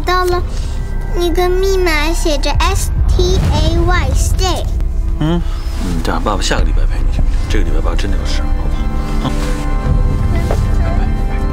到了一个密码，写着 STAY stay。 这样爸爸下个礼拜陪你行不行？这个礼拜爸爸真的有事，好不好？拜拜。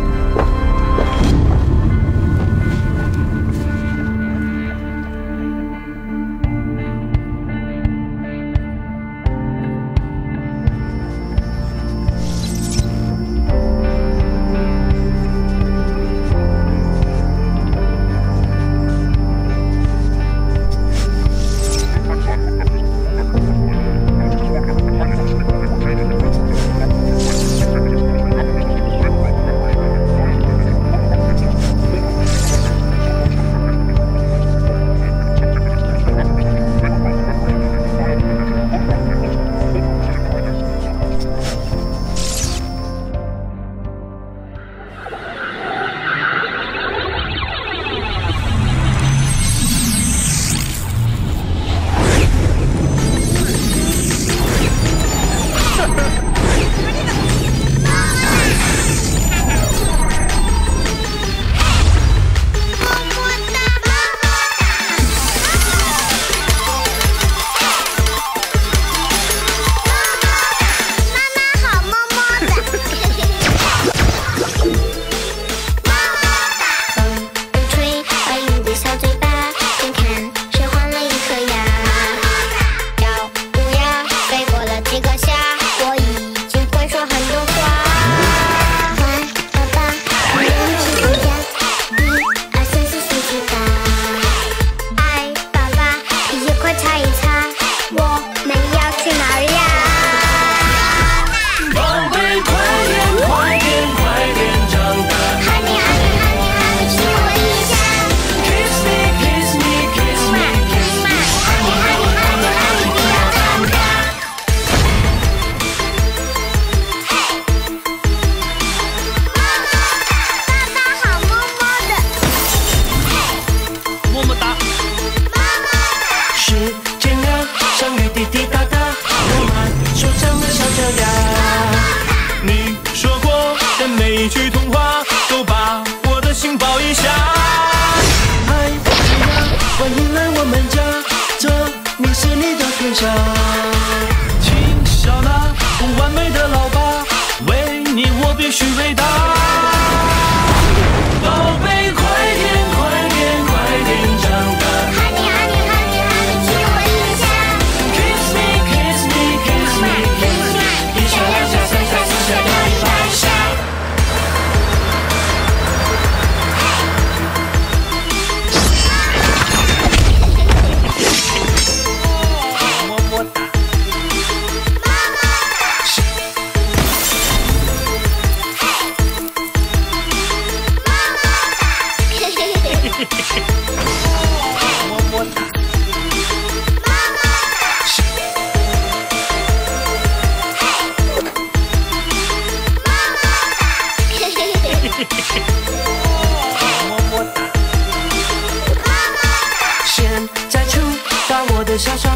一句童话都把我的心抱一下。嗨，亲呀，欢迎来我们家，这里是你的天下。请笑纳不完美的老爸，为你我必须伟大。宝贝，快点，快点，快点长大。Honey, honey, honey, honey， 亲我一下。Kiss me, kiss me, kiss me, kiss me， 一下两下三下四下到100下。现在出发我的小手。